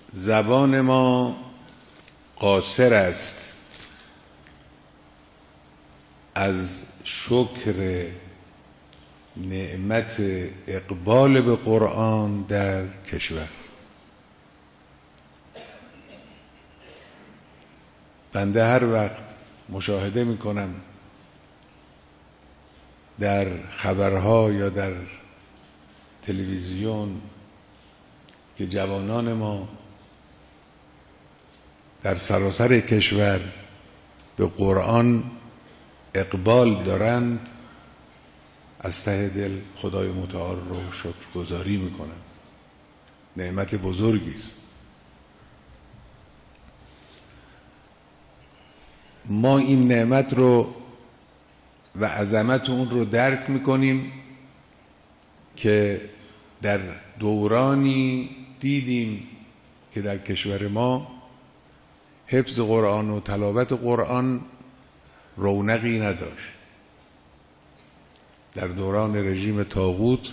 زبان ما قاصر است از شکر نعمت اقبال به قرآن در کشور. بنده هر وقت مشاهده میکنم در خبرها یا در تلویزیون که جوانان ما در سراسر کشور به قرآن اقبال دارند، از ته دل خدای متعال رو شکرگزاری میکنم. نعمت بزرگی است. ما این نعمت رو و عظمت اون رو درک میکنیم که در دورانی دیدیم که در کشور ما حفظ قرآن و تلاوت قرآن رونقی نداشت. در دوران رژیم طاغوت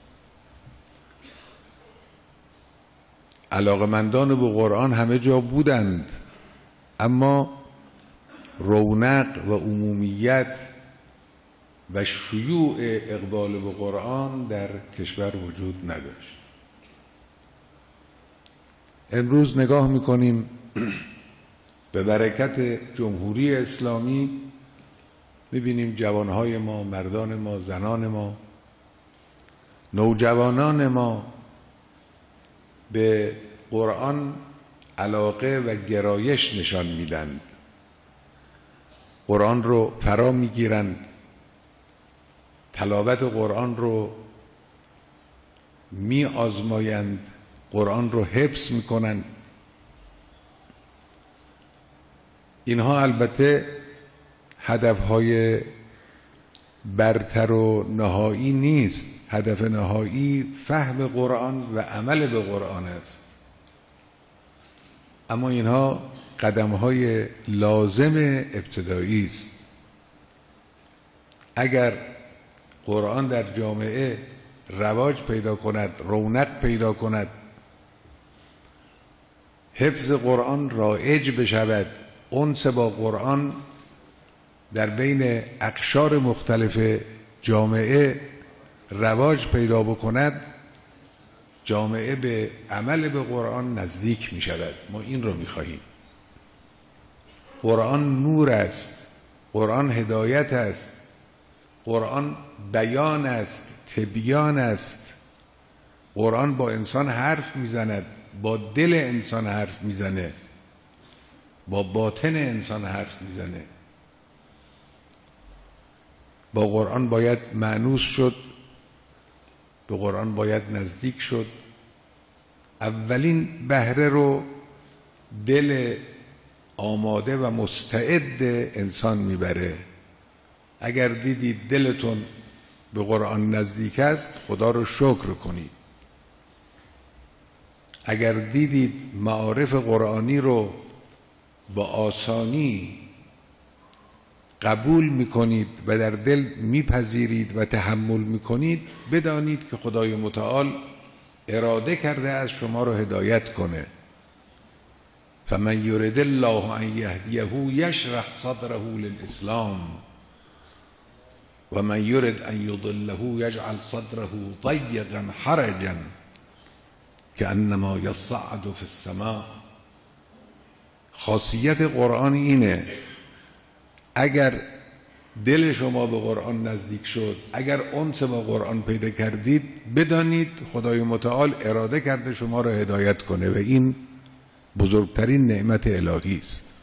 علاقمندان به قرآن همه جا بودند، اما رونق و عمومیت و شیوع اقبال به قرآن در کشور وجود نداشت. امروز نگاه میکنیم به برکت جمهوری اسلامی، میبینیم جوانهای ما، مردان ما، زنان ما، نوجوانان ما به قرآن علاقه و گرایش نشان میدن. قرآن رو فرا میگیرند، تلاوت قرآن رو می آزمایند، قرآن رو حفظ میکنند. اینها البته هدفهای برتر و نهایی نیست. هدف نهایی فهم قرآن و عمل به قرآن است، اما اینها قدمهای لازم ابتدایی است. اگر قرآن در جامعه رواج پیدا کند، رونق پیدا کند، حفظ قرآن رایج بشود، انس با قرآن در بین اقشار مختلف جامعه رواج پیدا بکند، جامعه به عمل به قرآن نزدیک می شود. ما این رو می خواهیم. قرآن نور است، قرآن هدایت است، قرآن بیان است، تبیان است. قرآن با انسان حرف میزند، با دل انسان حرف میزنه، با باطن انسان حرف میزنه. با قرآن باید مانوس شد، به قرآن باید نزدیک شد. اولین بهره رو دل آماده و مستعد انسان میبره. اگر دیدید دلتون به قرآن نزدیک است، خدا رو شکر کنید. اگر دیدید معارف قرآنی رو با آسانی قبول میکنید و در دل میپذیرید و تحمل میکنید، بدانید که خدای متعال اراده کرده از شما رو هدایت کنه. فمن یرد الله ان یهدیه یشرح صدره للاسلام و من یرد ان یضله یجعل صدره ضیقا حرجا کانما یصعد فی السماء. خاصیت قرآن اینه، اگر دل شما به قرآن نزدیک شد، اگر انس با قرآن پیدا کردید، بدانید خدای متعال اراده کرده شما را هدایت کنه و این بزرگترین نعمت الهی است.